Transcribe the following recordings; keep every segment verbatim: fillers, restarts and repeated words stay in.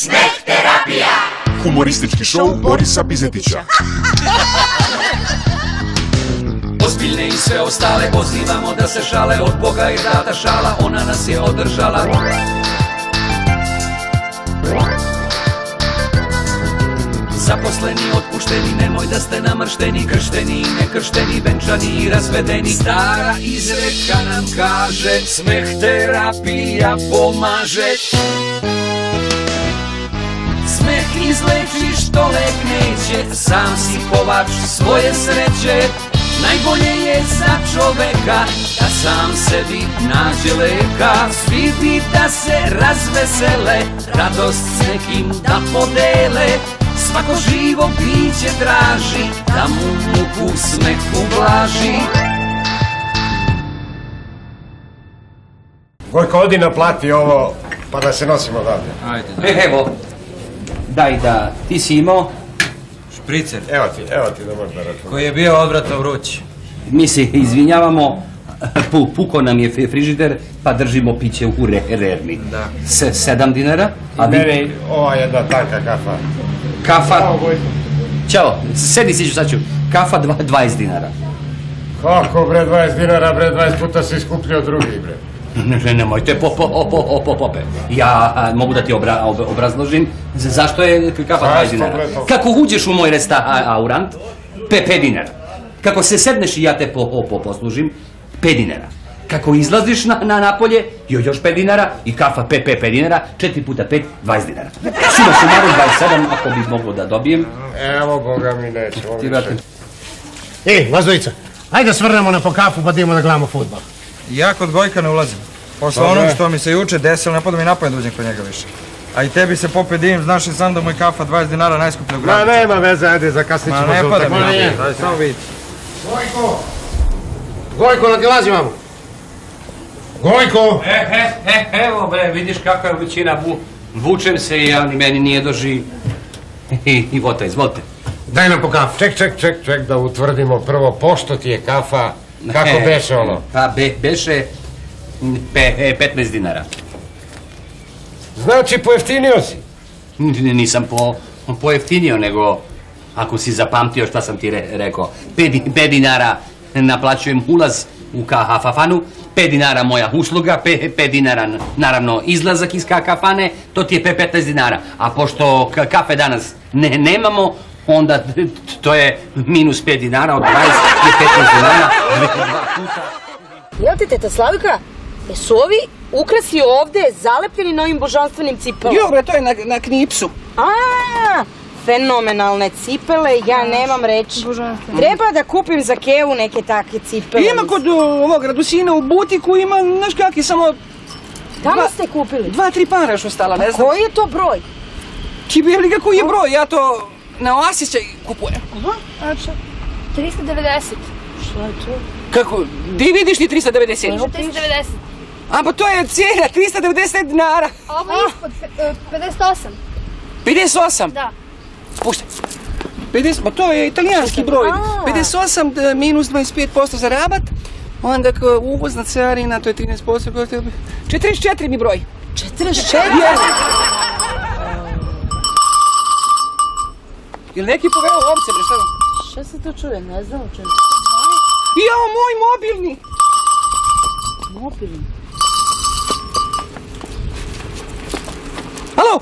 Smeh terapija. Humoristički šou Borisa Bizetića. Ozbiljne i sve ostale pozivamo da se šale, od Boga je data šala, ona nas je održala. Zaposleni, otpušteni, nemoj da ste namršteni, kršteni i nekršteni, venčani i razvedeni. Stara izreka nam kaže, smeh terapija pomaže. Smeh izleči što lek neće, sam si kovač svoje sreće. Najbolje je za čoveka da sam sebi nađe leka. Svi bi da se razvesele, radost s nekim da podele. Svako živo biće traži da mu muku smeh ublaži. Gojko, odi naplati ovo, pa da se nosimo odavde. Ajde. E, evo, daj da, ti si imao? Špricer. Evo ti, evo ti da možda računati. Koji je bio odvratno vruć. Mi se izvinjavamo, puko nam je frižider, pa držimo piće u rerni. Da. Sedam dinara. A meni ova jedna tanka kafa. Kafa. Ćao, sedi si ću, sad ću. Kafa dvadeset dinara. Kako bre, dvadeset dinara, bre, dvadeset puta si skuplji od drugih, bre. Ne, ne, nemojte, pope. Ja mogu da ti obrazložim zašto je kafa dvadeset dinara. Kako uđeš u moj restaurant, pet dinara. Kako se sedneš i ja te poslužim, pet dinara. Kako izlaziš na napolje, još pet dinara i kafa pet dinara, četiri puta pet, dvadeset dinara. Suma sumaru dvadeset sedam, ako bih mogao da dobijem. Evo, Boga mi nećemo više. E, Lazovica, ajde svrnemo na po kafu pa idemo da gledamo fudbal. Ja kod Gojka ne ulazim. Posle onog što mi se juče desilo, ne pada mi napad da uđem kod njega više. A i tebi se popet divim, znaš i sam da moj kafa dvadeset dinara najskuplja u gradu. Ma nema veze, ajde, zakasnit ćemo. Ma ne pada mi napad, daj samo vidite. Gojko! Gojko, nadilazi vamo! Gojko! E, e, e, evo bre, vidiš kakva je većina, vučem se i ja, ni meni nije doživ. I vota, izvolite. Daj nam po kafu. Ček, ček, ček, ček, da utvrdimo prvo pošto ti je kafa, kako beše ono? Pa beše petnaest dinara. Znači pojeftinio si? Nisam pojeftinio, nego ako si zapamtio šta sam ti rekao, pet dinara naplaćujem ulaz u kafanu, pet dinara moja usluga, pet dinara naravno izlazak iz kafane, to ti je petnaest dinara. A pošto kafe danas nemamo, onda to je minus pet dinara, od dvadeset je petnaest dinara. Jel ti, teta Slavika, jesu ovi ukrasi ovde zalepljeni novim božanstvenim cipelama? Jo bre, to je na knipsu. Aaaa, fenomenalne cipele, ja nemam reći. Treba da kupim za Kevu neke takve cipele. Ima kod ovog Radusina u butiku, ima, znaš kakvi, samo... Tamo ste kupili? Dva, tri para još ostala, ne znam. Koji je to broj? Ti bi li ga koji je broj, ja to na osjećaj kupujem. Aha, znači, trista devedeset. Šta je to? Kako, di vidiš ti trista devedeset? trista devedeset. A pa to je cijena, trista devedeset dinara. A ovo je ispod, pedeset osam. pedeset osam? Da. Puštaj. pedeset, pa to je italijanski broj. pedeset osam minus dvadeset pet posto za rabat, onda uvozna carina, to je trinaest posto. četrdeset četiri mi broj. četrdeset četiri? Jel neki poveo ovce, bre, šta vam? Šta se to čuje, ne znam o čemu. Jao, moj mobilni! Mobilni? Alo?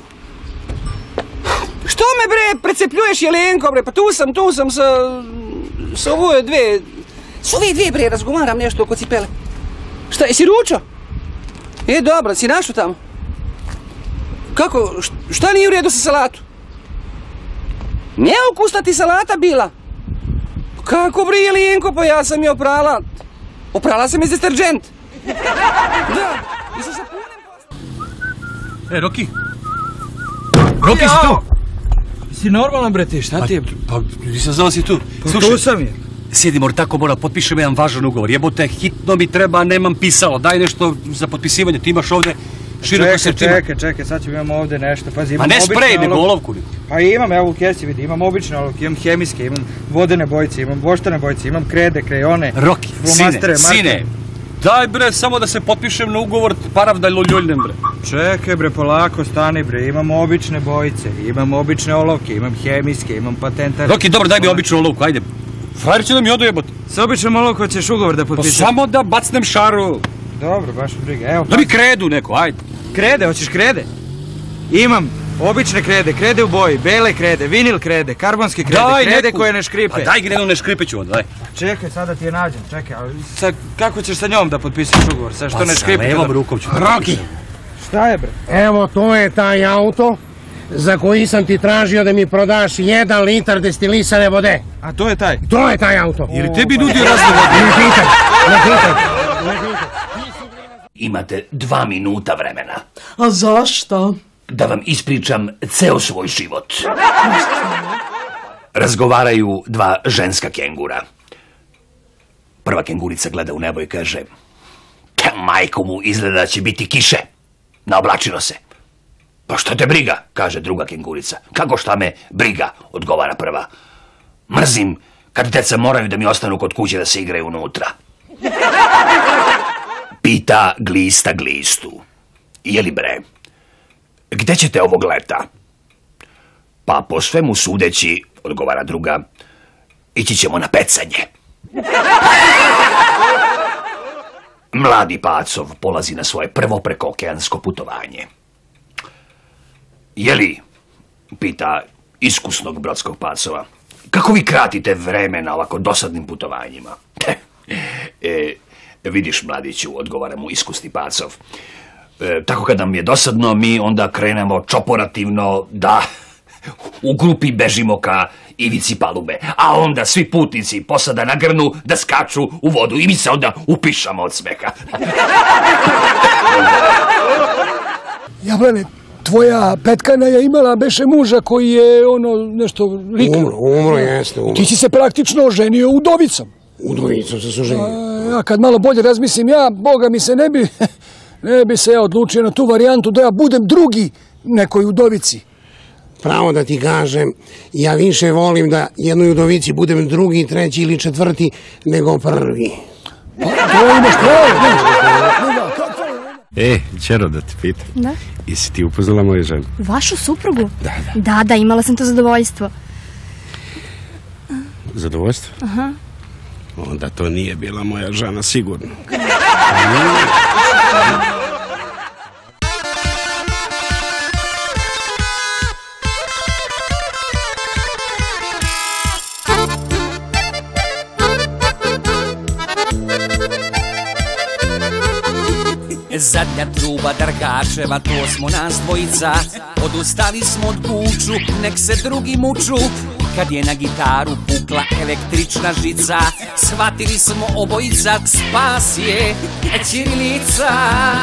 Što me bre precepljuješ, Jelenko, bre, pa tu sam, tu sam sa... sa ove dve... s ove dve, bre, razgovaram nešto oko cipele. Šta, jesi ručao? E, dobro, si našao tamo? Kako, šta nije u redu sa salatu? Neukusna ti salata bila? Kako bre, Jelenko, pa ja sam je oprala. Oprala sam je za deterđent. Da, i sa sapunem posle. E, Roki. Roki, si tu? Si normalan, bre, ti, šta ti je? Pa, nisam znao si tu. Pa tu sam je. Sjedi, mora tako, mora, potpišem jedan važan ugovor. Jebote, hitno mi treba, nemam pisalo. Daj nešto za potpisivanje, ti imaš ovde široko srčima. Čekaj, čekaj, čekaj, sad ću imam ovde nešto. Pazi, imam pa ne sprej, nego olovku. Pa imam, evo u kesi vidi, imam obične olovke, imam hemijske, imam vodene bojice, imam voštane bojice, imam krede, krejone, Roki, sine, sine, daj bre, samo da se potpišem na ugovor, parav da ljuljnem bre. Čekaj bre, polako, stani bre, imam obične bojice, imam obične olovke, imam hemijske, imam patentarske. Roki, dobro, daj mi običnu olovku, ajde. Frajer će da mi odujebati. S običnom olovkom ćeš ugovor da Pa potpišeš. samo da bacnem šaru. Dobro, baš briga, evo. Da mi kredu neko, ajde. Krede, hoćeš krede? Imam obične krede, krede u boji, bele krede, vinil krede, karbonske krede, Daj krede neku. koje ne škripe. Pa daj grenu ne škripeću onda, daj. Čekaj, sada ti je nađem, čekaj, ali sad kako ćeš sa njom da potpišeš ugovor? Sad što ne škripe? Pa sa levom kada- rukom ću. Roki, Šta je bre? evo to je taj auto za koji sam ti tražio da mi prodaš jedan litar destilisane vode. A to je taj? To je taj auto. Jer tebi nudi razne vode. Ne pitaj, ne pitaj. Imate dva minuta vremena A zašto? da vam ispričam ceo svoj život. Razgovaraju dva ženska kengura. Prva kengurica gleda u nebo i kaže: "Te, majko mu, izgleda da će biti kiše. Naoblačilo se." "Pa što te briga?" kaže druga kengurica. "Kako šta me briga?" odgovara prva. "Mrzim kad deca moraju da mi ostanu kod kuće da se igraju unutra." Pita glista glistu: "Jeli bre, gde ćete ovog leta?" "Pa po svemu sudeći," odgovara druga, "ići ćemo na pecanje." Mladi pacov polazi na svoje prvo prekookeansko putovanje. "Jeli," pita iskusnog brodskog pacova, "kako vi kratite vreme na ovako dosadnim putovanjima?" e, "Vidiš, mladiću," odgovara mu iskusni pacov, e, "tako kad nam je dosadno, mi onda krenemo čoporativno da u grupi bežimo ka ivici palube, a onda svi putnici posada nagrnu da skaču u vodu i mi se onda upišamo od smeha." Jablane, tvoja Petkana je imala beše muža koji je ono nešto likao. Umro, umro jeste, umro. Ti si se praktično oženio udovicom. Udovicom se suženio. Ja kad malo bolje razmislim, ja, boga mi se ne bi, ne bi se ja odlučio na tu varijantu da ja budem drugi nekoj udovici. Pravo da ti kažem, ja više volim da jednoj udovici budem drugi, treći ili četvrti nego prvi. Pa, to imaš pravo, ne. E, Čero, da te pitam. Da? Jesi ti upoznala moju ženu? Vašu suprugu? Da, da. Da, da, imala sam to zadovoljstvo. Zadovoljstvo? Aha. Onda to nije bila moja žena, sigurno. Zadnja truba Drkačeva, to smo nas dvojica. Odustali smo od kuću, nek se drugi muču. Kad je na gitaru pukla električna žica, shvatili smo obojica, spas je ćirilica.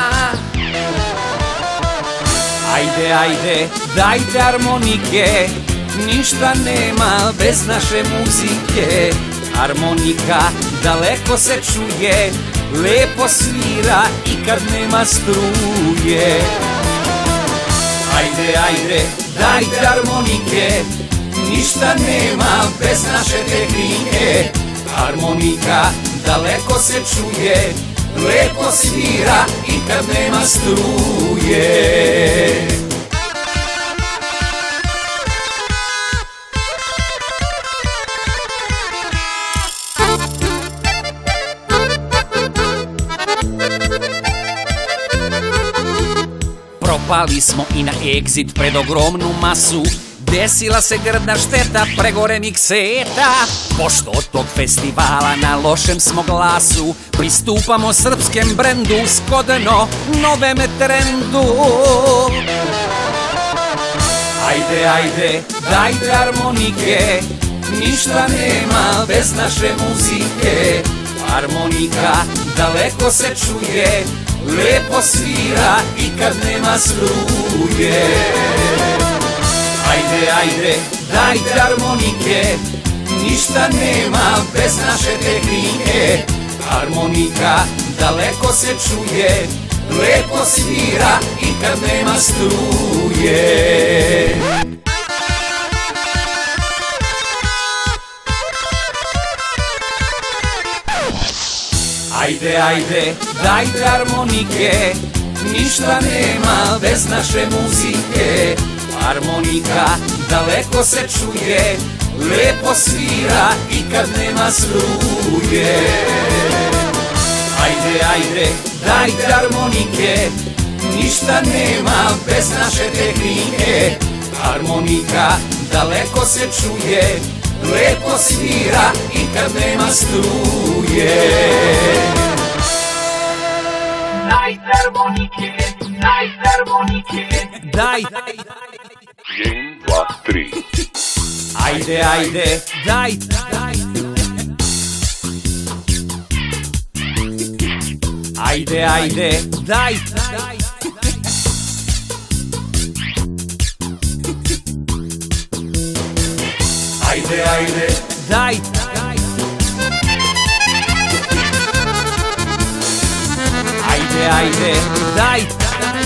Ajde, ajde, dajte harmonike, ništa nema bez naše muzike. Harmonika daleko se čuje, lepo svira i kad nema struje. Ajde, ajde, dajte harmonike, ništa nema bez naše tehnike. Harmonika daleko se čuje, lepo svira i kad nema struje. Propali smo i na exit pred ogromnu masu. Desila se grdna šteta, pregore mikseta. Pošto od tog festivala na lošem smo glasu, pristupamo srpskem brendu skodno novem trendu. Ajde, ajde, dajte harmonike, ništa nema bez naše muzike. Harmonika daleko se čuje, lepo svira i kad nema struje. Ajde, ajde, dajte harmonike, ništa nema bez naše tehnike. Harmonika daleko se čuje, lepo svira i kad nema struje. Ajde, ajde, dajte harmonike, ništa nema bez naše muzike. Harmonika daleko se čuje, lepo svira i kad nema struje. Ajde, ajde, dajte harmonike, ništa nema bez naše tehnike. Harmonika daleko se čuje, lepo svira i kad nema struje. Dajte harmonike, dajte harmonike, daj. jedan, dva, tri. Ajde, ajde, daj, daj. Ajde, ajde, daj, daj. Ajde, ajde, daj, daj. Ajde, ajde, daj, daj.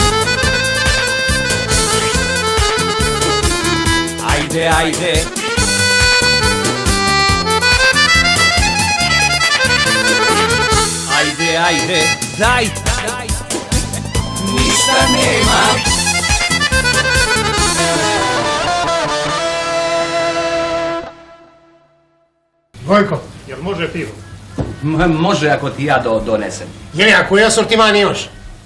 Ajde, ajde. Ajde, ajde, daj, daj. Ništa nema. Gojko, jel može pivo? Može ako ti ja donesem. Je, a koji asortiman imaš?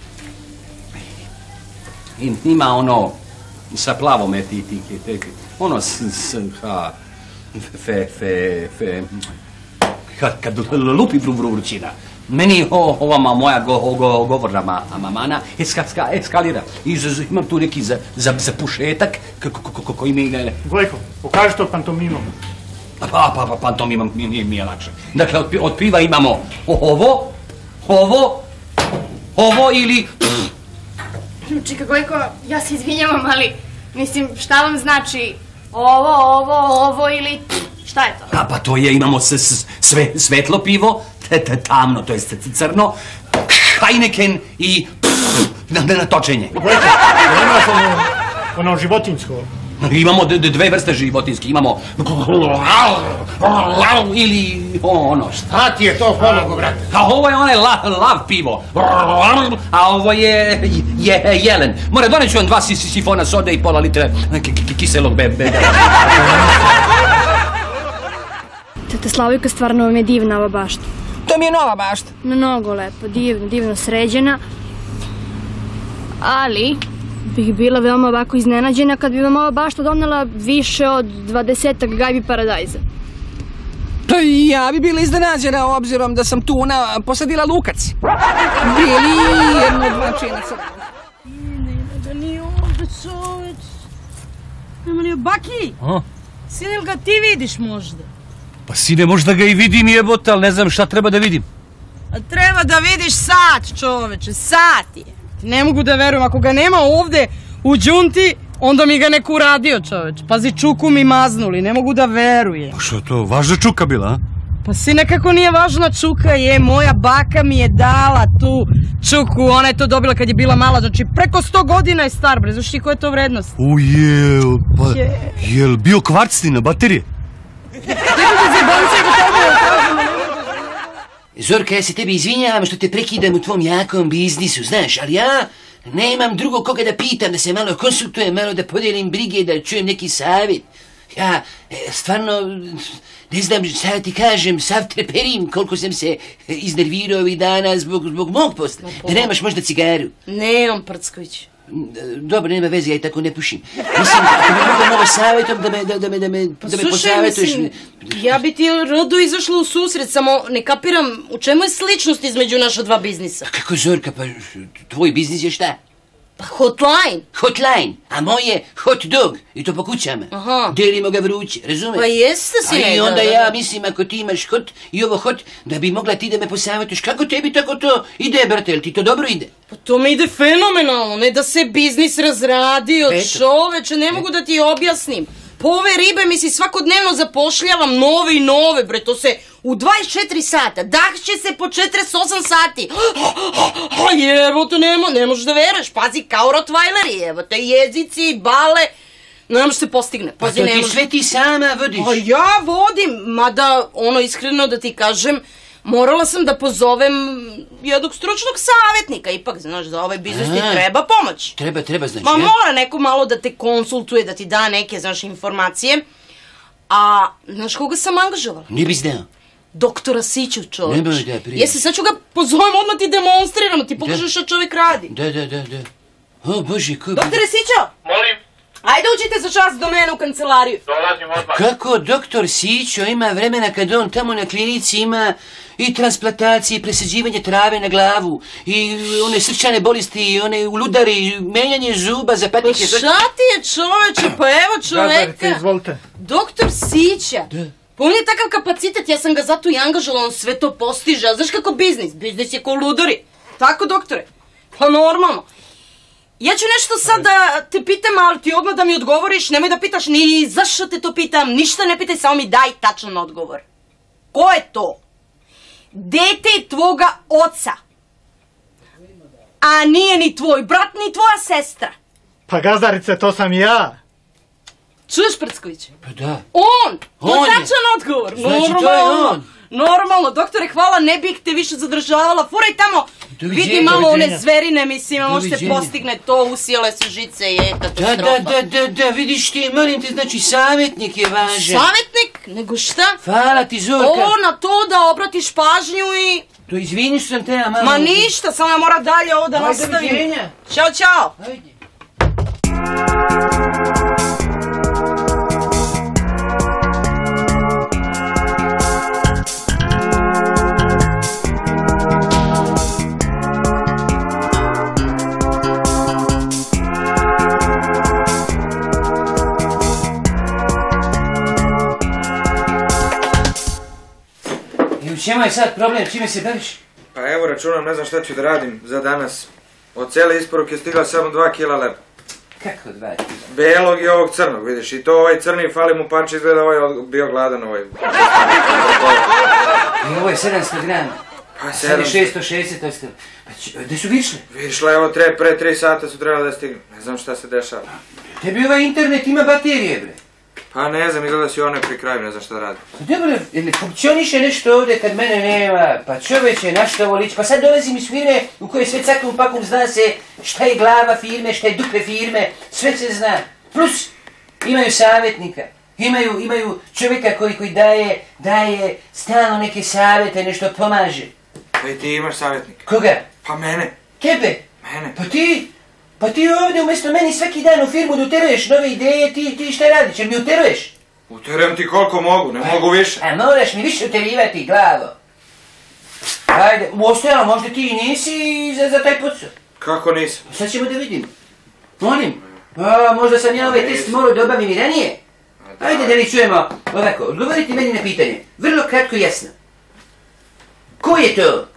Ima ono sa plavom etike, ono s, s, ha, fe, fe, fe, kad lupi vrućina. Meni ova moja govorna mamana eskalira. Imam tu neki zapušetak koji mi... Gojko, pokaži to pantomimom. Pa, pa, pa, pantomimom mi je lakše. Dakle, od piva imamo ovo, ovo, ovo ili... Čika Gojko, ja se izvinjavam, ali mislim, šta vam znači ovo, ovo, ovo ili šta je to? A pa to je, imamo svetlo pivo, tamno, to je crno, Heineken i na točenje. Gojko, imaš ono životinjsko? Imamo dve vrste životinjski, imamo ili ono. Šta ti je to pomogu, brate? A ovo je onaj lav pivo, a ovo je jelen. Mora, doneću vam dva sifona sode i pola litre kiselog bebeda. Teta Slavojka, stvarno vam je divna ova bašta. To mi je nova bašta. Mnogo lepo, divno, divno sređena. Ali bih bila veoma ovako iznenađena kad bi vam ova bašta donela više od dvadesetak gajbi paradajza. Pa i ja bi bila iznenađena obzirom da sam tuna posadila lukac. Bili jedno dva čina crna. Nema ga ni ovdje, čoveč. Nema ni... Baki! Sine, ili ga ti vidiš možda? Pa sine, možda ga i vidim jebote, ali ne znam šta treba da vidim. A treba da vidiš sat, čoveče, sat je. Ne mogu da verujem, ako ga nema ovde u džunti, onda mi ga neko uradio, čoveč. Pazi, čuku mi maznuli, ne mogu da verujem. Pa što to, važna čuka bila, a? Pa sine, kako nije važna čuka je, moja baka mi je dala tu čuku, ona je to dobila kad je bila mala, znači preko sto godina je star, bre, znaš ti koja je to vrednost? U jel, pa, jel bio kvarcni na baterije? Zorka, ja se tebi izvinjavam što te prekidam u tvom jakom biznisu, znaš, ali ja nemam drugo koga da pitam, da se malo konsultujem, malo da podijelim brige, da čujem neki savjet. Ja stvarno ne znam šta ti kažem, sav treperim koliko sam se iznervirao ovih dana zbog, zbog mog posla. Da nemaš možda cigaru? Nemam, Prcković. Dobro, nema veze, ja i tako ne pušim. Mislim, ako mi mogu malo savjetom da me, da, da me, da me, da me posavjetuješ. Slušaj, mislim, ja bi ti rado izašla u susret, samo ne kapiram u čemu je sličnost između naša dva biznisa. Kako, Zorka, pa tvoj biznis je šta? Pa hotline. Hotline, a moj je hot dog, i to po kućama. Aha. Delimo ga vruće, razumeš? Pa jeste si nekada. I onda ja mislim, ako ti imaš hot i ovo hot, da bi mogla ti da me posavjetuješ. Kako tebi tako to ide, brate, jel ti to dobro ide? Pa to mi ide fenomenalno, ne da se biznis razradio, čoveče, ne mogu da ti objasnim. Po ove ribe mi si svakodnevno zapošljavam nove i nove, bre, to se u dvadeset četiri sata, dah će se po četrdeset osam sati. Evo to ne možeš da veruješ, pazi, kao rottweileri, evo te jezici, bale, ne može se postigne. Pa to ti sve ti sama vodiš. Pa ja vodim, mada ono iskreno da ti kažem, morala sam da pozovem jednog stručnog savjetnika. Ipak, znaš, za ovaj biznis ti treba pomoć. Treba, treba, znači, Ma mora neko malo da te konsultuje, da ti da neke, znaš, informacije. A, znaš koga sam angažovala? Ne bi znao. Doktora Siću, čovječ. Ne možeš da prije. Jesi, sad ću ga pozovem, odmah ti demonstriramo, ti pokažeš što čovjek radi. Da, da, da, da. O, Bože, ko bi... Doktore Sićo! Molim? Ajde učite za čas do mene u kancelariju. Dolazim odmah. Kako doktor Sićo ima vremena kad on tamo na klinici ima i transplantacije, i presađivanje trave na glavu, i one srčane bolesti, i one uludari, i menjanje zuba za patike. Pa šta ti je čoveče, pa evo čoveka. Gazdarite, izvolite. Doktor Sića. Da. Pa on je takav kapacitet, ja sam ga zato i angažovala, on sve to postiže. A znaš kako biznis? Biznis je ko ludari. Tako, doktore? Pa normalno. Ja ću nešto sad da te pitam, ali ti odmah da mi odgovoriš, nemoj da pitaš ni zašto te to pitam, ništa ne pitaj, samo mi daj tačan odgovor. Ko je to? Dete tvoga oca. A nije ni tvoj brat, ni tvoja sestra. Pa gazdarice, to sam ja. Čuješ, Prcković? Pa da. On! To je On je. tačan odgovor. Znači, to je on. Normalno, doktore, hvala, ne bih te više zadržavala. Furaj tamo, Doviđenja, vidi malo one doviđenja. zverine, mislim, možete Doviđenja. postigne to, usijele se žice, je Da, katastrofa. da, da, da, da, vidiš ti, molim te, znači savjetnik je važan. Savjetnik? Nego šta? Hvala ti, Zorka. O, na to da obratiš pažnju i... To izvini što sam te ja malo... Ma ništa, samo ja mora dalje ovo da Ajde, nastavim. doviđenja. Ćao, čao. Ajde. I u čemu je sad problem, čime se baviš? Pa evo računam, ne znam šta ću da radim za danas. Od cijele isporuke stigla samo dva kila leba. Kako dva kila? Belog i ovog crnog, vidiš, i to ovaj crni fali mu parče, izgleda ovaj od- bio gladan ovaj. I ovo je sedamsto grama. Pa Sad je sedam. šesto šezdeset ostalo. Pa ć- gde su višle? Višla, evo, tre, pre tri sata su trebali da stignu. Ne znam šta se dešava. Tebi ovaj internet ima baterije, bre. Pa ne znam, izgleda si one pri kraju, ne znam šta radi. Pa dobro, jel ne funkcioniše nešto ovdje kad mene nema? Pa čoveče, na što ovo liči? Pa sad dolazim iz firme u kojoj sve cakom pakom zna se šta je glava firme, šta je dupe firme, sve se zna. Plus, imaju savjetnika, imaju, imaju čovjeka koji, koji daje, daje stalno neke savjete, nešto pomaže. Pa i ti imaš savjetnika. Koga? Pa mene. Tebe? Mene. Pa ti, pa ti ovdje umjesto meni svaki dan u firmu da uteruješ nove ideje, ti, ti šta radiš, jel mi uteruješ? Uterujem ti koliko mogu, ne mogu više. A moraš mi više uterivati glavo. Ajde, u ostajalo, možda ti i nisi za, za taj posao. Kako nisam? Sad ćemo da vidimo. Molim, pa možda sam ja ovaj test morao da obavim i ranije. Ajde da li čujemo ovako, odgovorite meni na pitanje, vrlo kratko i jasno. Ko je to?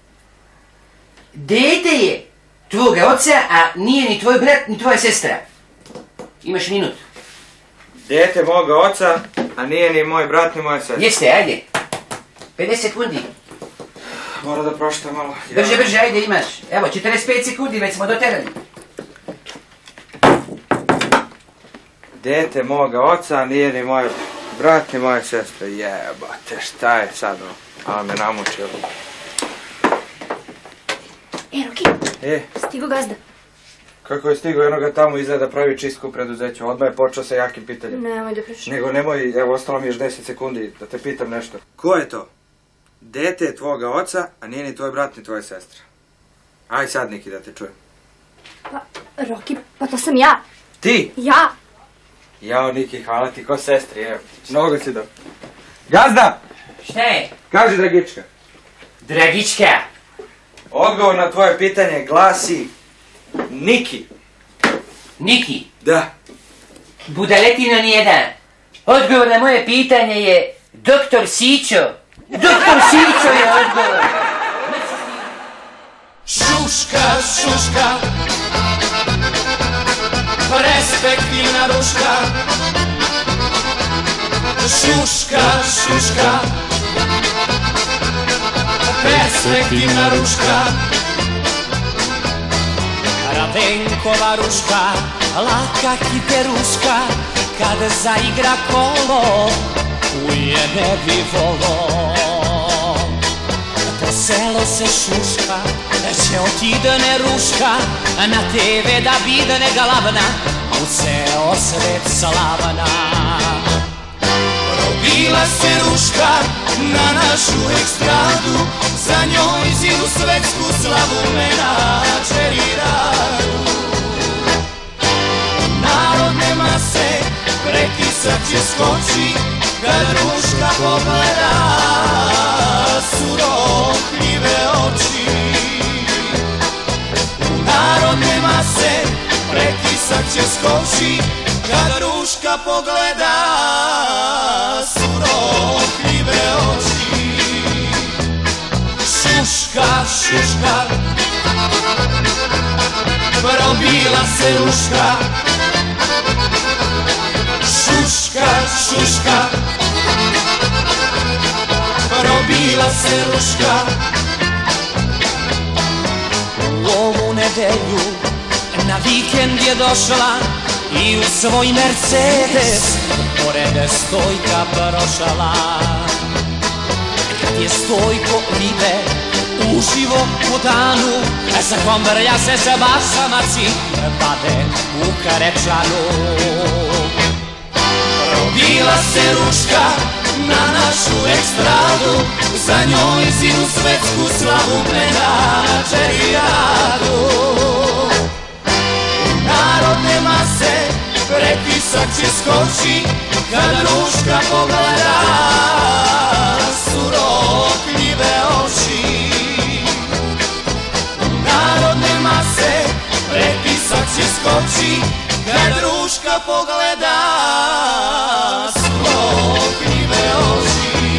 Dete je tvoga oca, a nije ni tvoj brat, ni tvoja sestra. Imaš minut. Dete moga oca, a nije ni moj brat, ni moja sestra. Jeste, ajde. pedeset sekundi. Mora da prošta malo. Brže, brže, ajde imaš. Evo, četrdeset pet sekundi, već smo doterali. Dete moga oca, a nije ni moj brat, ni moja sestra. Jebate, šta je sad ovo? A me namučilo. E, Roki, E, stigo gazda. kako je stigao jednoga tamo iza da pravi čistku u preduzeću, odmah je počeo sa jakim pitanjem. Nemoj da pričam. Nego nemoj, evo, ostalo mi još deset sekundi da te pitam nešto. Ko je to? Dete je tvoga oca, a nije ni tvoj brat, ni tvoja sestra. Aj sad, Niki, da te čujem. Pa, Roki, pa to sam ja. Ti? Ja. Jao, Niki, hvala ti ko sestri, evo. Mnogo si dobro. Gazda! Šta je? Kaži, Dragička. Dragička. Odgovor na tvoje pitanje glasi Niki. Niki. Da. Budaletina nijedan. Odgovor na moje pitanje je doktor Sićo. Doktor Sićo je odgovor. Šuška, šuška, perspektivna ruška. Šuška, šuška, perspektivna ruška. Ravenkova ruška, laka kiperuška, kada zaigra kolo, uje ne bi volo. po selo se šuška, će otidne ruška, na teve da bidne galavna, u ceo svet slavna. Probila se ruška na našu ekstradu, za njoj zinu svetsku slavu menadžeri radu. Narodne mase pretisak će skoči, kad ruška pogleda surokljive oči. U narodne mase pretisak će skoči, kad ruška pogleda surokljive oči. Šuška, šuška, probila se ruška. Šuška, šuška, probila se ruška. U ovu nedelju na vikend je došla i u svoj Mercedes pored Stojka prošala. Kad je Stojko ribe uživo u danu, sa kombrlja se se basamaci vade u Karečanu. Probila se ruška na našu ekstradu, za njoj zinu svetsku slavu menadžeri radu. U narodne mase pretisak će skoči, kad ruška pogleda surokljive oči. U narodne mase pretisak će skoči, kad ruška pogleda surokljive oči.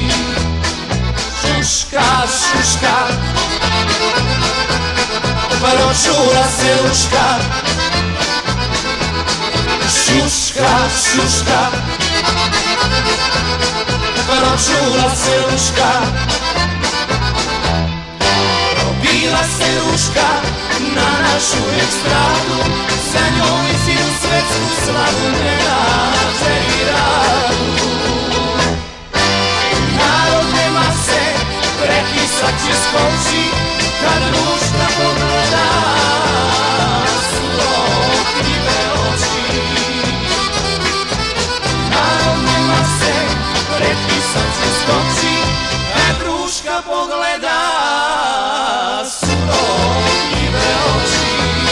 Šuška, šuška, pročula se ruška. Šuška, šuška, pročula se ruška. Probila se ruška na našu ekstradu, za njoj zinu svetsku slavu menadžeri radu. Narodne mase pretisak će skoči, kad ruška pogleda surokljive oči. Narodne mase pretisak će skoči, kad ruška pogleda surokljive oči.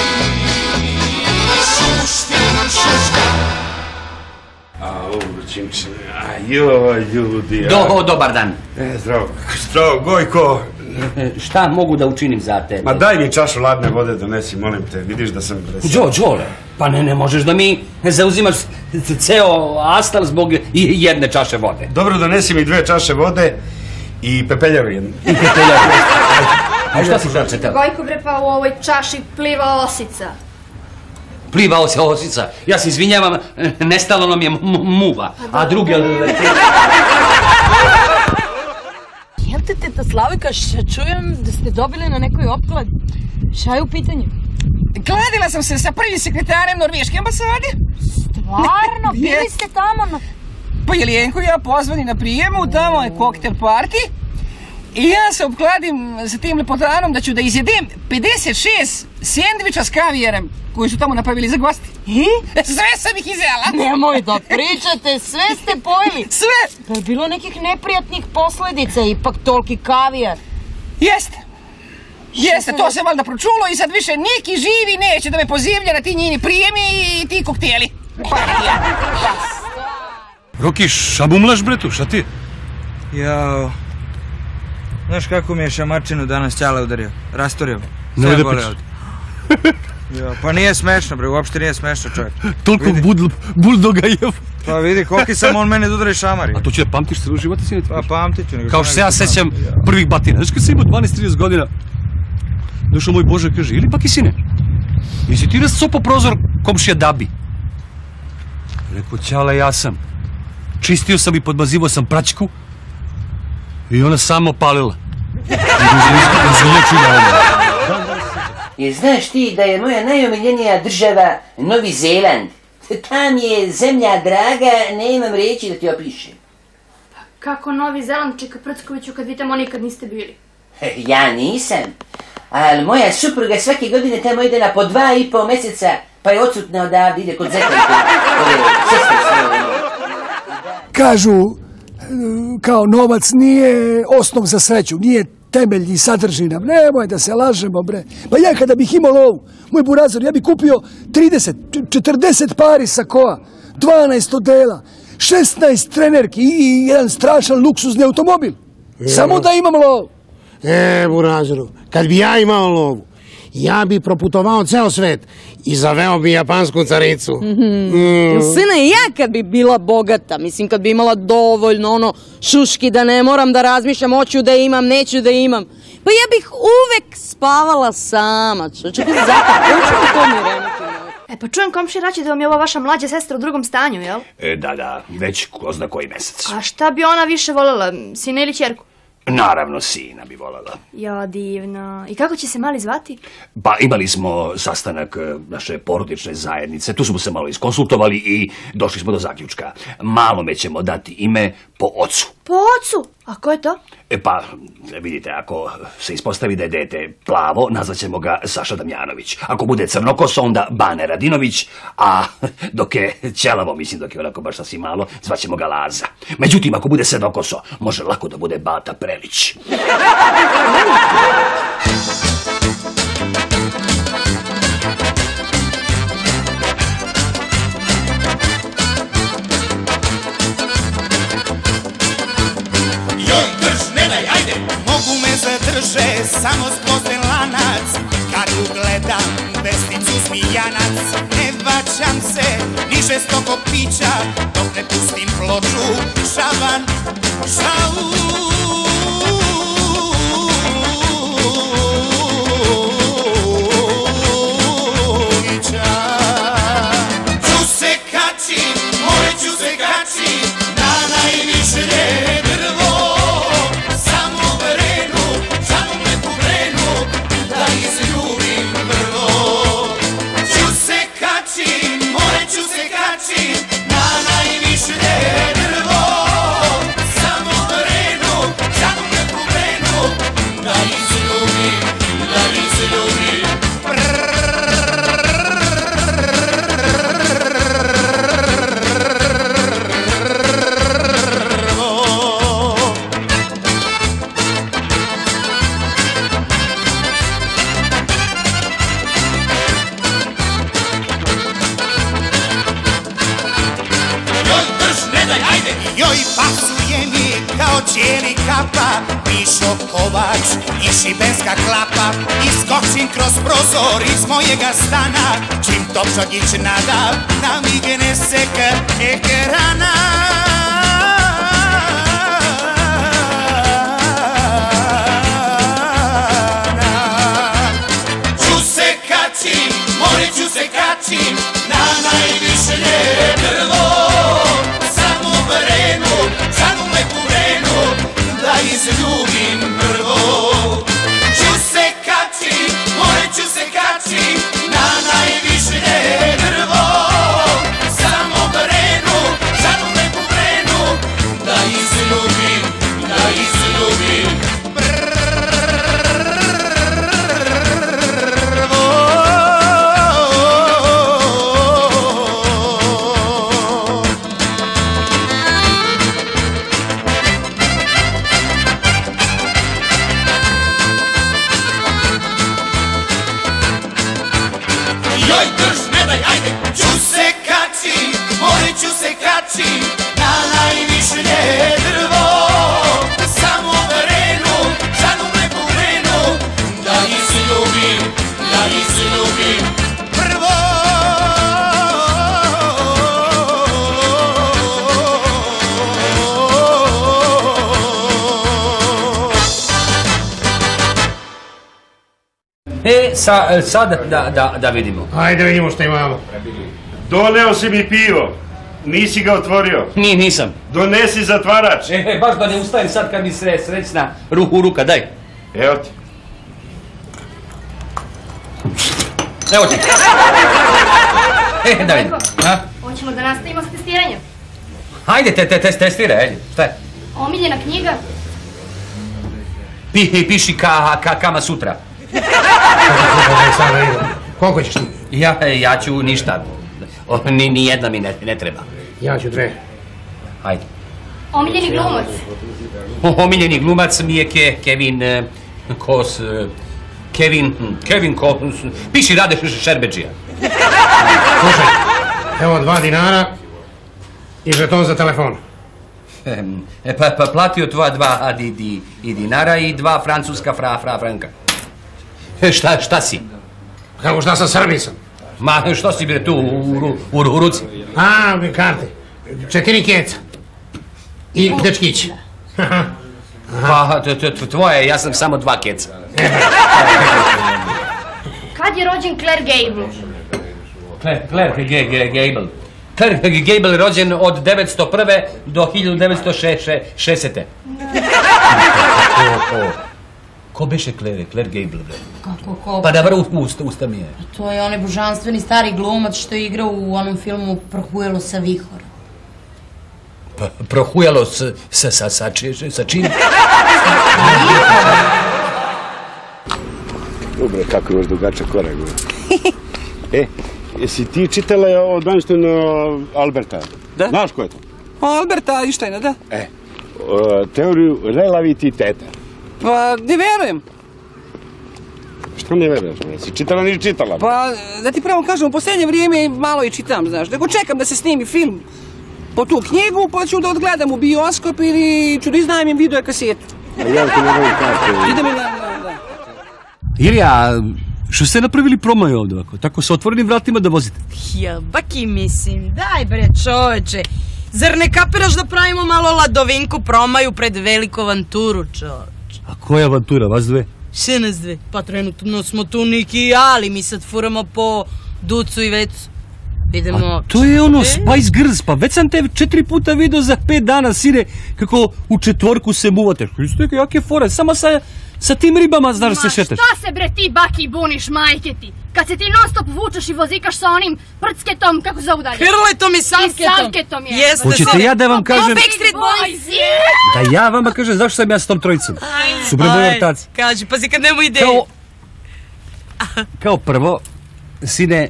Šuštin, šuška. Alo, Čimče, a joj, ljudi. Do, dobar dan. E, zdravo. Zdravo, Gojko. Šta mogu da učinim za tebe? Ma daj mi čašu ladne vode, donesi, molim te, vidiš da sam... Đo, Đole, pa ne, ne možeš da mi zauzimaš ceo astal zbog jedne čaše vode. Dobro, donesi mi dve čaše vode i pepeljaru jednu. I pepeljaru. A šta si pročitala? Gojko bre, pa u ovoj čaši pliva osica. Pliva se osica. Ja se izvinjavam, nestalo nam je muva, a druge... Jel te, teta Slavika, čujem da ste dobili na nekoj opklad? Šta je u pitanju? Kladila sam se sa prvim sekretarem Norveške ambasade. Stvarno? Bili ste tamo na... Pa Jelijenko i ja pozvani na prijemu, tamo je koktel party. I ja se opkladim sa tim lepotanom da ću da izjedem pedeset šest sendviča s kavijerem koji su tamo napravili za gosti. I? Sve sam ih izjela. Nemoj da pričate, sve ste pojeli. Sve. Pa je bilo nekih neprijatnih posledica, ipak toliki kavijar. Jeste. Jeste, to se valjda pročulo i sad više neki živi neće da me pozivlja na ti njeni prijemi i ti kokteli. Pa ja. Roki, šabumlaš bretu, šta ti? Jao. Znaš kako mi je šamarčinu danas Ćale udario? Rastorio. Ne Sve da bole priča. ovdje. Ja, pa nije smešno, bre, uopšte nije smešno, čovjek. Toliko buldoga je. Pa vidi, koliki sam on mene da udari šamari. A to će da pamtiš celu života, sine? Pa pamtit ću. Kao što se ja sećam prvih batina. Znaš kad sam imao dvanaest trideset godina, došao moj Bože, kaže, ili pak i sine, jesi ti rascopao prozor komšija Dabi? Rekao, Ćale, ja sam. Čistio sam i podmazivao sam praćku i ona samo palila. Jer znaš ti da je moja najomiljenija država Novi Zeland? Tam je zemlja draga, nemam reći da ti opišem. Kako Novi Zeland, čeka Prckoviću, kad vi tamo nikad niste bili? Ja nisam. Ali moja supruga svake godine tamo ide na po dva i po mjeseca, pa je odsutna odavde, ide kod zetanke. Kažu, kao novac nije osnov za sreću, nije temelj i sadržina. Nemoj da se lažemo, bre. Pa ja kada bih imao lovu, moj burazor, ja bih kupio trideset, četrdeset pari sakoa, dvanaest odela, šesnaest trenerki i jedan strašan luksuzni automobil. Samo da imam lovu. E, burazoru, kad bi ja imao lovu, ja bi proputovao ceo svet i zaveo bi japansku caricu. Mm. Sine, ja kad bi bila bogata, mislim kad bi imala dovoljno ono šuški da ne moram da razmišljam, hoću da imam, neću da imam, pa ja bih uvek spavala sama. Čekaj, zato, učinu to mi remeti. E pa čujem komšija Raći da vam je ova vaša mlađa sestra u drugom stanju, jel? E, da, da, već ko zna koji mesec. A šta bi ona više voljela, sina ili ćerku? Naravno, sina bi voljela. Ja, divno. I kako će se mali zvati? Pa imali smo sastanak naše porodične zajednice, tu smo se malo iskonsultovali i došli smo do zaključka. Malome ćemo dati ime po ocu. Po ocu? A ko je to? E pa, vidite, ako se ispostavi da je dete plavo, nazvaćemo ga Saša Damjanović. Ako bude crnokoso, onda Bane Radinović, a dok je ćelavo, mislim dok je onako baš sasvim malo, zvaćemo ga Laza. Međutim, ako bude sedmokoso, može lako da bude Bata Prelić. Mogu me zadrže samo spozden lanac, kad ugledam vesnicu Zmijanac. Ne vaćam se ni žestokog pića, dok ne pustim ploču Šaban Šaulića. Ću se kači, more ću se kači, na najviše drvo. Cijeli kapa, Mišo Kovač i šibenska klapa. Iskočim kroz prozor iz mojega stana, čim Topčagić nada, namigne se k ekrana. Ću se kačim, more ću se kačim, na najviše drvo. Samo vrenu, samo lepu vrenu, da izljubim prvo. Ću se kačim, more ću se kačim, na najviše drvo. Samo vrenu, samo lepu vrenu, da izljubim, da izljubim prvo. Joj, drž, ne daj, ajde! Ću se kačim, more ću se kačim, na najviše drvo. Samo vrenu, žanu lepu vrenu, da izljubim, da izljubim prvo. E, sa, sad da, da, da vidimo. Ajde vidimo što imamo. Doneo si mi pivo. Nisi ga otvorio. Ni, nisam. Donesi zatvarač. E, baš da ne ustajem sad kad mi se srećna ruku u ruka, daj. Evo ti. Evo ti. E, da vidim. A? Hoćemo da nastavimo s testiranjem. Hajde, te, te, te, testiraj, ajde. Šta je? Omiljena knjiga. Pi, piši ka, ka, kama sutra. Koliko ćeš ti? Ja, ja ću ništa. O, ni, ni jedna mi ne, ne treba. Ja ću dve. Hajde. Omiljeni glumac. O, omiljeni glumac mi je ke, Kevin eh, Kos... eh, Kevin... hm, Kevin Kos... Piši Rade Šerbeđija. Slušaj, evo dva dinara i žeton za telefon. E, pa, pa platio tvoja dva a, di, di, i dinara i dva francuska fra, fra, franka. E, šta, šta si? Kako šta sam Srbin sam? Ma, što si bre tu u, u, u, u ruci? A, karte. Četiri keca. I dečkić. Pa, t, t, t, tvoje, ja sam samo dva keca. Kad je rođen Claire Gable? Claire, Claire G, G, Gable. Claire Gable je rođen od devetsto prve do hiljadu devetsto šezdeset. Ko, ko, ko beše Claire, Claire Gable, bre? Kako, ko? Pa da vrlo usta, usta mi je. To je onaj božanstveni stari glumac što je igrao u onom filmu Prohujalo sa vihora. Pa, prohujalo s, sa, sa, sa, či, sa čim? Dobro, kako je još dugačak korak. E, jesi ti čitala od Einsteina Alberta? Da. Znaš ko je to? Alberta Einsteina, da. E, o, teoriju relativiteta. Pa, ne verujem. Što ne veruješ? Jesi čitala, nisi čitala? Pa, da ti pravo kažem, u posljednje vrijeme malo i čitam, znaš. Nego čekam da se snimi film po tu knjigu, pa ću da odgledam u bioskop ili ću da iznajem video kasetu. A ja ti ne volim kako. Ide mi na, na, da. Ilija, što ste napravili promaj ovdje ovako? Tako sa otvorenim vratima da vozite? Ja, baki mislim, daj bre čoveče. Zar ne kapiraš da pravimo malo ladovinku promaju pred veliku avanturu, čoveče? A koja avantura, vas dve? Še nas dve? Pa trenutno smo tu Niki i ja, ali mi sad furamo po Ducu i Vecu. Idemo... To je ono Spice Girls, pa već sam te četiri puta vidio za pet dana, sine, kako u četvorku se muvate. Hriste, jake fore, samo sa, sa tim ribama znaš da se šetaš. Ma šta se bre ti baki buniš, majke ti? Kad se ti non stop vučeš i vozikaš sa onim prcketom, kako zovu dalje? Hrletom i savketom. I savketom je. Jeste. Hoćete ja da vam kažem... Backstreet Boys. Da ja vama kažem zašto sam ja s tom trojicom. Su bre moji ortaci. Kaži, pazi kad nemu ideje. Kao, kao prvo, sine,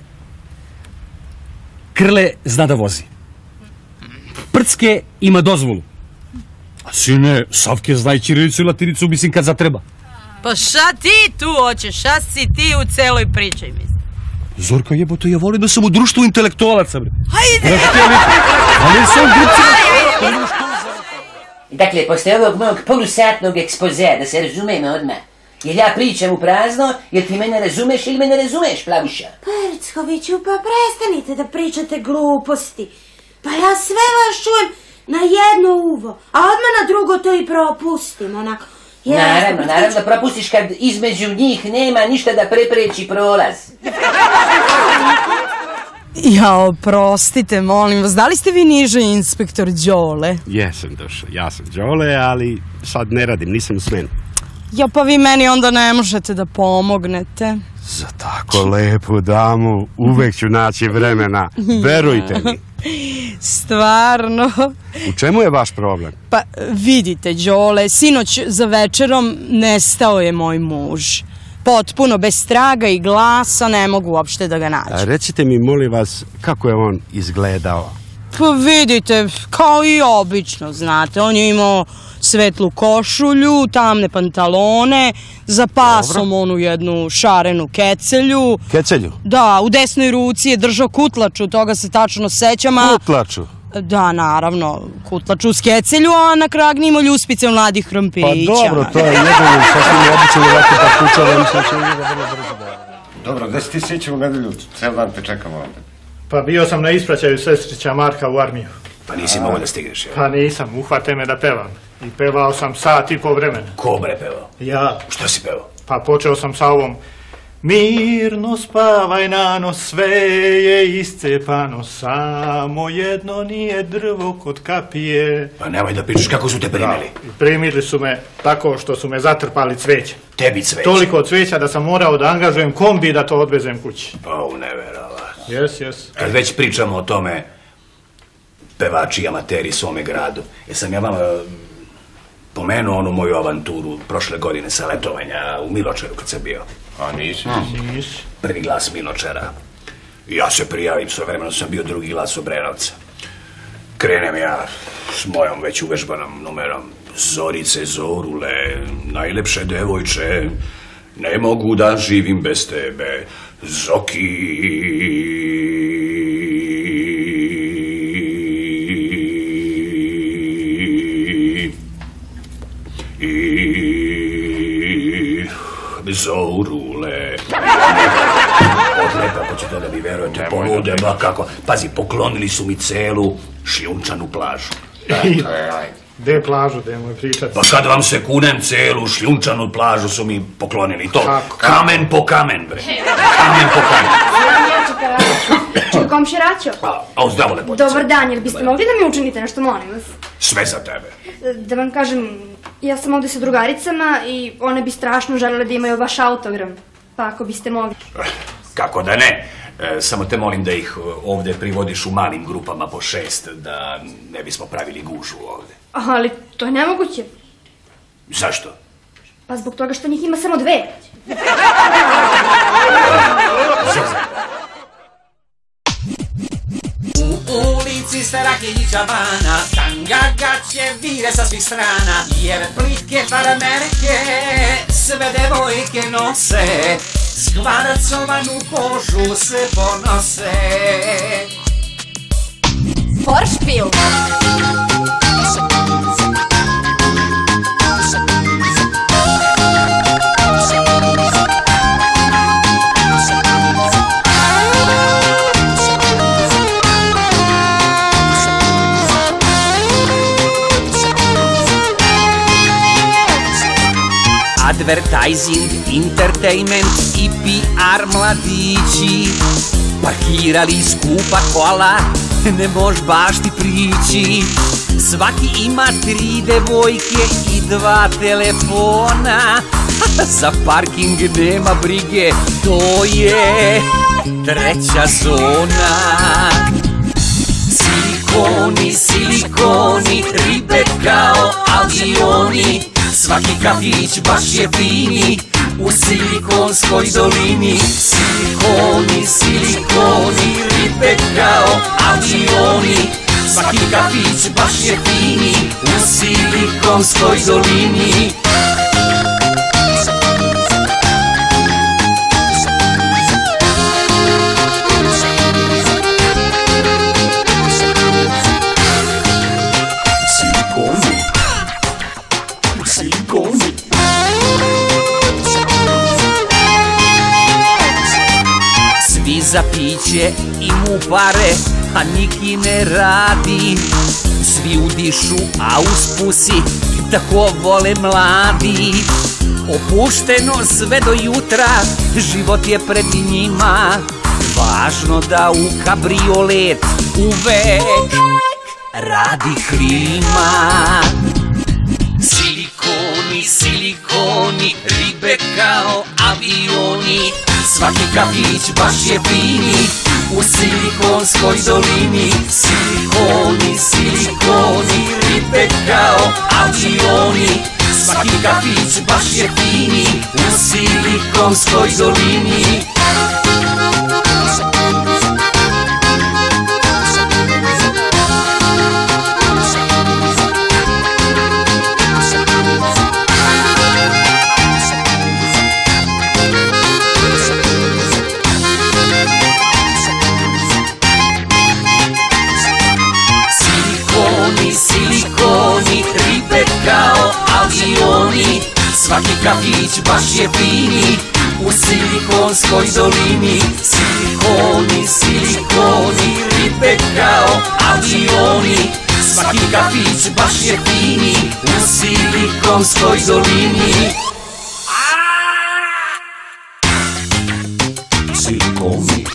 Krle zna da vozi. Prcke ima dozvolu. A sine, Savke zna i ćirilicu i latinicu, mislim kad zatreba. Pa šta ti tu hoćeš? Šta si ti u celoj priči, mislim? Zorka jebote, ja volim da sam u društvu intelektualaca, bre. Hajde! Ali sam grupci... Dakle, posle ovog mog polusatnog ekspozea, da se razumemo odmah, jel ja pričam u prazno, jel ti mene razumeš ili me ne razumeš, Plavuša? Perckoviću, pa prestanite da pričate gluposti. Pa ja sve vas čujem na jedno uvo, a odmah na drugo to i propustim, onako. Naravno, naravno, propustiš kad između njih nema ništa da prepreči prolaz. Ja, oprostite, molim vas, da li ste vi niže inspektor Đole? Jesam došao, ja sam Đole, ali sad ne radim, nisam u smenu. Ja, pa vi meni onda ne možete da pomognete. Za tako lepu damu uvek ću naći vremena, verujte mi. Stvarno? U čemu je vaš problem? Pa vidite, Đole, sinoć za večerom nestao je moj muž. Potpuno bez traga i glasa, ne mogu uopšte da ga nađem. A recite mi, molim vas, kako je on izgledao? Pa vidite, kao i obično, znate, on je imao svetlu košulju, tamne pantalone, za pasom onu jednu šarenu kecelju. Kecelju? Da, u desnoj ruci je držao kutlaču, toga se tačno sećam. A... Kutlaču? Da, naravno, kutlaču s kecelju, a na kragni imao ljuspice mladih krompirića. Pa dobro, to je jedan sasvim običan ovako pa kuća, mislim će njega vrlo brzo da... Dobro, gde si ti sjećao u nedelju? Cel dan te čekam ovdje. Pa bio sam na ispraćaju sestrića Marka u armiju. Pa nisi mogao da stigneš, Pa nisam, uhvate me da pevam. I pevao sam sat i po vremena. Ko bre pevao? Ja. Što si pevao? Pa počeo sam sa ovom. Mirno spavaj nano, sve je iscepano, samo jedno nije drvo kod kapije. Pa nemoj da pričaš kako su te primili. Da, primili su me tako što su me zatrpali cveće. Tebi cveće? Toliko cveća da sam morao da angažujem kombi da to odvezem kući. Pa u neverovatno. Jes, jes. Kad već pričamo o tome, pevači i amateri svome gradu, jesam ja vama pomenuo onu moju avanturu prošle godine sa letovanja u Miločeru kad sam bio. A nisi? Nisi. Prvi glas Miločera. Ja se prijavim, svojevremeno sam bio drugi glas Obrenovca. Krenem ja s mojom već uvežbanom numerom. Zorice, zorule, najlepše devojče, ne mogu da živim bez tebe, Zoki. I zorule. Odlepa, pa ćete da mi verujete, polude, ba kako. Pazi, poklonili su mi celu šljunčanu plažu. Gde je plažu, gde je moj pričat? Pa kad vam se kunem, celu šljunčanu plažu su mi poklonili. To, kamen po kamen, bre. Kamen po kamen. Čuj, komši Raćo. A, zdravo, lepotice. Dobar dan, jel biste mogli da mi učinite nešto, molim vas? Sve za tebe. Da vam kažem, ja sam ovde sa drugaricama i one bi strašno želele da imaju vaš autogram. Pa ako biste mogli. Kako da ne? E, samo te molim da ih ovde privodiš u malim grupama po šest, da ne bismo pravili gužu ovde. Ali to je nemoguće. Zašto? Pa zbog toga što njih ima samo dve. U ulici Starakića bana, tanga gaće vire sa svih strana, jer plitke paramerke sve devojke nose, skvaracovanu kožu se ponose. Vorspiel. Advertising, entertainment i P R mladići, parkirali skupa kola, ne mož baš ti prići. Svaki ima tri devojke i dva telefona, za parking nema brige, to je treća zona. Silikoni, silikoni, ribe kao avioni, svaki kafić baš je fini u Silikonskoj dolini. Silikoni, silikoni, ribe kao avioni, svaki kafić baš je fini u Silikonskoj dolini. Za piće imu pare, a niki ne radi. Svi udišu, a uspusi, tako vole mladi. Opušteno sve do jutra, život je pred njima. Važno da u kabriolet uvek radi klima. Silikoni, silikoni, ribe kao avioni, svaki kafić baš je fini u Silikonskoj dolini. Silikoni, silikoni, ribe kao avioni, svaki kafić baš je fini u Silikonskoj dolini. Svaki kafić baš je fini u Silikonskoj dolini. Silikoni, silikoni, ribe kao avioni, svaki kafić baš je fini u Silikonskoj dolini. Silikoni.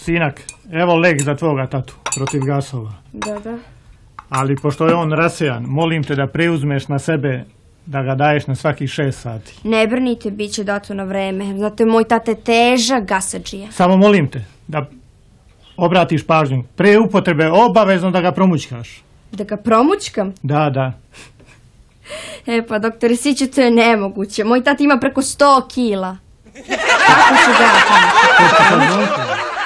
Sinak, evo lek za tvoga tatu, protiv gasova. Dobro. Ali pošto je on rasejan, molim te da preuzmeš na sebe da ga daješ na svakih šest sati. Ne brinite, bit će dato na vreme. Zato je moj tate težak gasađija. Samo molim te da obratiš pažnju. Pre upotrebe obavezno da ga promućkaš. Da ga promućkam? Da, da. E pa, doktore Siću, to je nemoguće. Moj tata ima preko sto kila. Kako ću ga promućkati?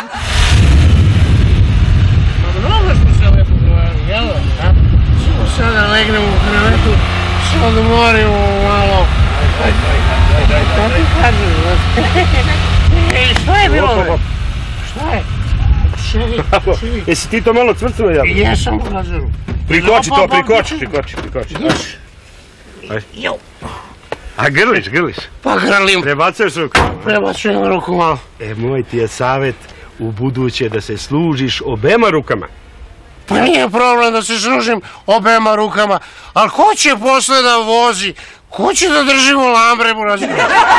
Dobro smo se lepo govorili, jel? Čemo sada legnemo u krevetu, se odmorimo malo. Šta ti kažeš? Ej, šta je bilo? Šta je? Ševi, Jesi ti to malo cvrcno jel? Jesam, Brazeru. Prikoči to, prikoči, prikoči, prikoči. Jo. A grliš, grliš? Pa grlim. Prebacuješ ruku? Prebacujem ruku malo. E, moj ti je savjet u buduće da se služiš obema rukama. Pa nije problem da se služim obema rukama, ali ko će posle da vozi? Ko će da drži volambre, Brazeru?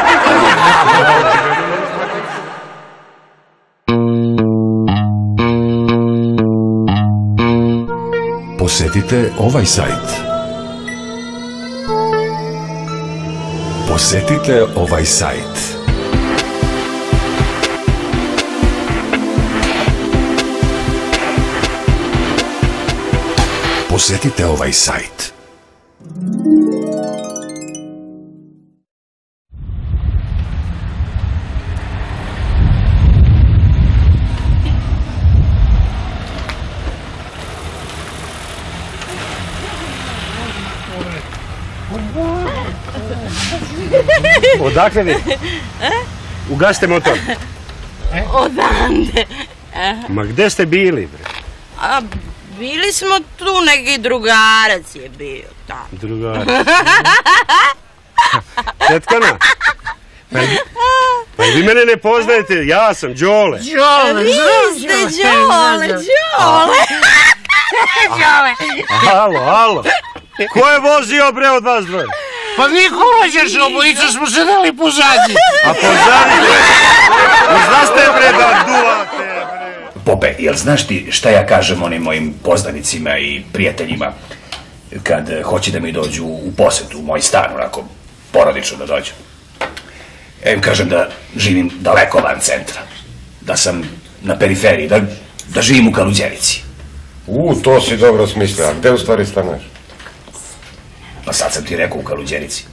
Posjetite ovaj sajt. Posjetite ovaj sajt. Posjetite ovaj sajt. Odakle vi? Ugasite motor. Odande. Ma gde ste bili, bre? A bili smo tu, neki drugarac je bio tamo. Drugarac. Tetkana? Pa, pa vi mene ne poznajete, ja sam Đole. Đole, vi ste Đole, Đole. Đole. Alo, alo. Ko je vozio, bre, od vas dvoje? Pa niko rođeš, obojica smo sedeli pozadnji. A pozadnji, bre? Znaste, bre, da duvate, bre. Pope, jel znaš ti šta ja kažem onim mojim poznanicima i prijateljima kad hoće da mi dođu u posjetu u moj stan, onako, porodično da dođu? Ja im kažem da živim daleko van centra, da sam na periferiji, da, da živim u Kaluđerici. U, to si dobro smislio, a gde u stvari stanuješ? Pa sad sam ti rekao u Kaluđerici.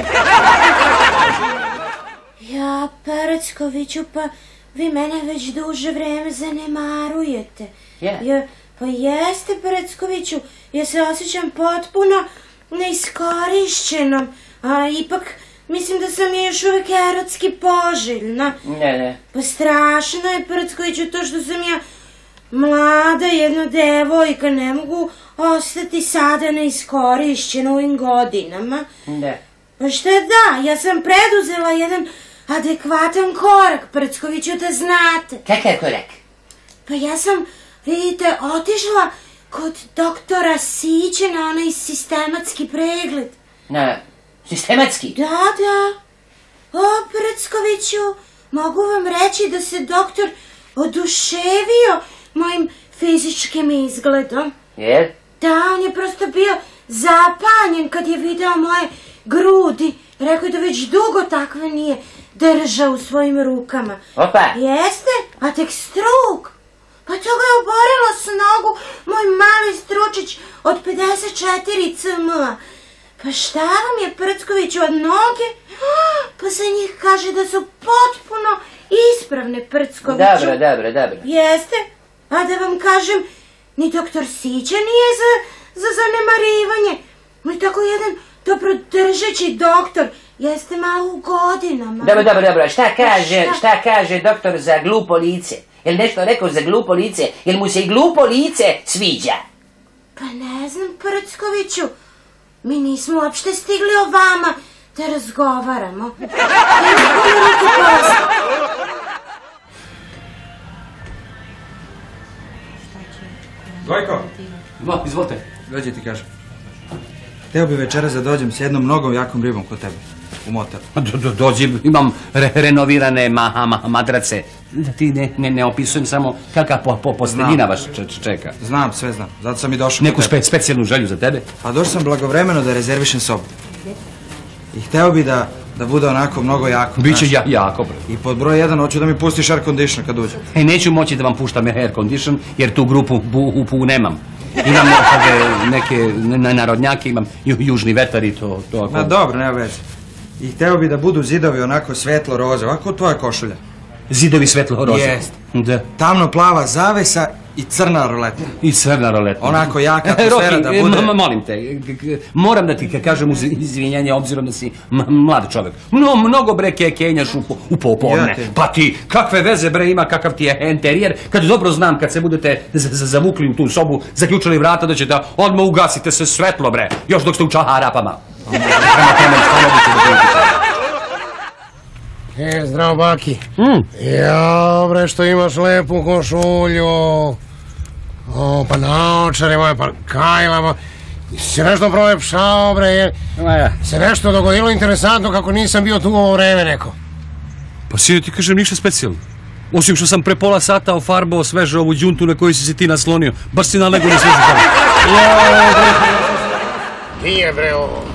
Ja, Pereckoviću, pa vi mene već duže vreme zanemarujete. Ja? Ja, pa jeste, Pereckoviću, ja se osjećam potpuno neiskorišćenom, a ipak mislim da sam je još uvijek erotski poželjna. Ne, ne. Pa strašno je, Pereckoviću, to što sam ja mlada jedna devojka, ne mogu ostati sada neiskorišćena u ovim godinama. Ne. Pa šta da, ja sam preduzela jedan adekvatan korak, Pereckoviću, da znate. Kakav korak? Pa ja sam, vidite, otišla kod doktora Siće na onaj sistematski pregled. Na sistematski? Da, da. O, Pereckoviću, mogu vam reći da se doktor oduševio mojim fizičkim izgledom. Jel? Da, on je prosto bio zapanjen kad je video moje grudi. Rekao je da već dugo takve nije držao u svojim rukama. Opa! Jeste, a tek struk. Pa to ga je oborilo s nogu moj mali stručić od pedeset četiri centimetra. Pa šta vam je, Pereckoviću, od noge? Pa se njih kaže da su potpuno ispravne, Pereckoviću. Dobro, dobro, dobro. Jeste, a da vam kažem, ni doktor Sića nije za, za zanemarivanje. Ni tako jedan dobrodržeći doktor. Jeste malo u godinama. Dobro, dobro, dobro. Šta kaže, šta kaže doktor za glupo lice? Jel nešto rekao za glupo lice? Jel mu se i glupo lice sviđa? Pa ne znam, Pereckoviću. Mi nismo uopšte stigli o vama da razgovaramo. Gojko! No, izvolite. Dođi ti kažem. Hteo bi večeras da dođem s jednom mnogo jakom ribom kod tebe. u motel. Do, do, dođi, imam re, renovirane ma, ma, madrace. Da ti ne, ne, ne opisujem samo kakva po, po, posteljina vas čeka. Znam, sve znam. Zato sam i došao. Neku spe, specijalnu želju za tebe? Pa došao sam blagovremeno da rezervišem sobu. I hteo bi da, da bude onako mnogo jako. Biće ja, jako, bre. I pod broj jedan hoću da mi pustiš air condition kad uđem. E, neću moći da vam puštam air condition, jer tu grupu bu, upu nemam. Imam neke narodnjake, imam ju, južni vetar i to... to ako... Ma dobro, nema veze. I hteo bi da budu zidovi onako svetlo roze, ovako tvoja košulja. Zidovi svetlo roze? Jest. Da. Tamno plava zavesa i crna roleta. I crna roleta. Onako jaka atmosfera da bude... Roki, molim te, moram da ti kažem uz izvinjanje, obzirom da si mlad čovjek. Mno, mnogo bre kenjaš u, u popodne. Pa ti, kakve veze bre ima, kakav ti je enterijer, kad dobro znam, kad se budete zavukli u tu sobu, zaključili vrata, da ćete odmah ugasite se svetlo bre, još dok ste u čaharapama. Prema tome, šta moguće da budete? E, zdravo baki. Mm. Jao bre, što imaš lepu košulju. O, pa naočare moje, pa kajlama. Se nešto prolepšao bre, jer se nešto dogodilo interesantno kako nisam bio tu u ovo vreme neko. Pa sine, ti kažem ništa specijalno. Osim što sam pre pola sata ofarbao sveže ovu džuntu na koju si se ti naslonio. Baš si nalego na svežu farbu. Jao bre. Nije bre ovo.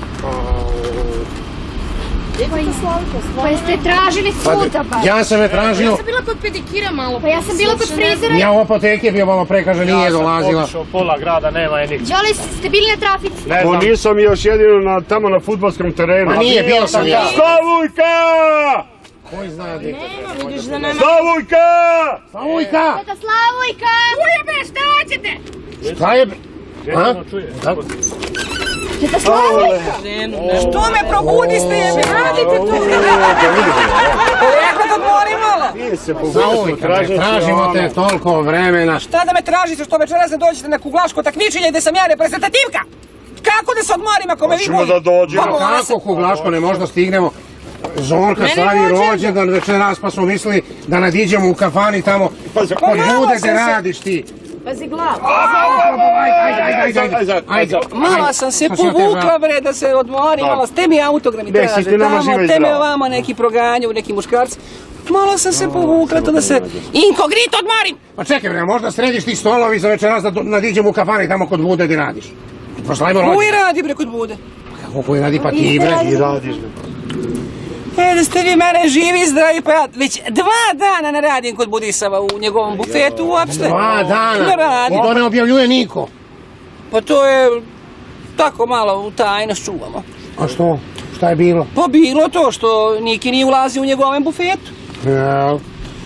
Pa jeste tražili svuda, ba? Ja sam je tražio. Ja sam bila kod pedikira malo. Pa ja sam bila kod frizera. Ja u apoteke bio malo pre, kaže nije dolazila. Ja sam obišao pola grada, nema je nikog. Đole, ste bili na trafici? Ne znam. Nisam još jedino na, tamo na fudbalskom terenu. Pa nije, bio sam ja. Slavujka! Koji zna gdje te treba? Vidiš da nema... Slavujka! Slavujka! Teta Slavujka! Čuje bre, šta hoćete? Šta je bre? A? Teta Slavujka! Što me probudiste, jebe, radite tu? Rekla da odmori malo. Slavujka, tražimo te toliko vremena. Šta da me tražite što večeras ne dođete na kuglaško takmičenje gde sam ja reprezentativka? Kako da se odmorim ako me vi Hoćemo da dođemo. Kako kuglaško ne možda stignemo? Zorka slavi rođendan večeras, pa smo mislili da nadiđemo u kafani tamo kod bude gde radiš ti. Pazi glavu. Ajde, ajde, ajde, ajde. Malo sam se povukla bre da se odmorim, malo ste mi autogrami traže, tamo te me ovamo neki proganju, neki muškarci. Malo sam se povukla to da se inkognito odmorim. Pa čekaj bre, možda središ ti stolovi za večeras da nadiđemo u kafani tamo kod bude gde radiš. Proslavimo rođendan. Koji radi bre kod bude? Kako koji radi, pa ti bre. I radiš bre. E, da ste vi mene živi i zdravi, pa ja već dva dana ne radim kod Budisava u njegovom bufetu uopšte. Dva dana? Ne radim. I to ne objavljuje niko? Pa to je tako malo u tajnost čuvamo. A što? Šta je bilo? Pa bilo to što Niki nije ulazio u njegovom bufetu. Jel?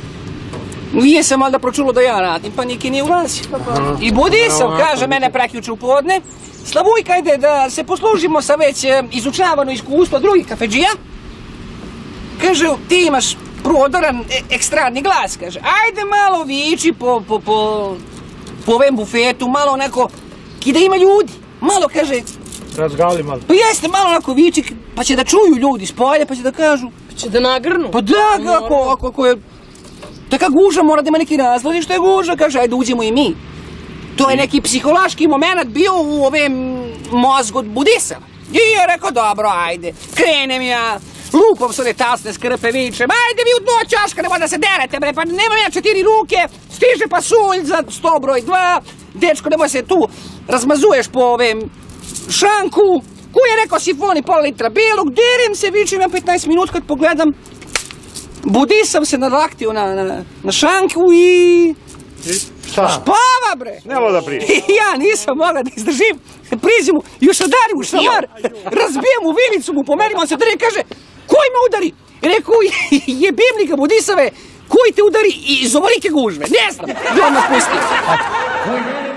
Nije se malo pročulo da ja radim, pa Niki nije ulazio. I Budisav kaže mene prekjuče u podne, Slavujka, ide da se poslužimo sa već izučavano iskustvo drugih kafedžija. Kaže, ti imaš prodoran e ekstradni glas, kaže, ajde malo viči po, po, po, po ovom bufetu, malo onako, ki da ima ljudi, malo, kaže... Razgali malo. Pa jeste, malo onako viči, pa će da čuju ljudi s polja, pa će da kažu... Pa će da nagrnu. Pa da, kako, ako, ako je... Taka guža mora da ima neki razlog, što je guža, kaže, ajde uđemo i mi. To je neki psihološki moment bio u ovom mozgu od Budisava. I je rekao, dobro, ajde, krenem ja. Lupom su one tasne skrpe, vičem, ajde vi u dno čaška, nemoj da se derete, bre, pa nemam ja četiri ruke, stiže pasulj za sto broj dva, dečko, nemoj se tu razmazuješ po ovem šanku, ku je rekao sifoni pola litra belog, derem se, vičem ja petnaest minut kad pogledam, Budisav se nalaktio na, na, na šanku i... Šta? Spava, bre! Nemo da prije. I ja nisam mogla da izdržim, priđem mu, još udarim u šamar, razbijem mu vilicu mu, pomerim, on se udari i kaže, koji me udari? Rekao, jebim li ga Budisave, koji te udari iz ovolike gužve? Ne znam, i on nas pustio.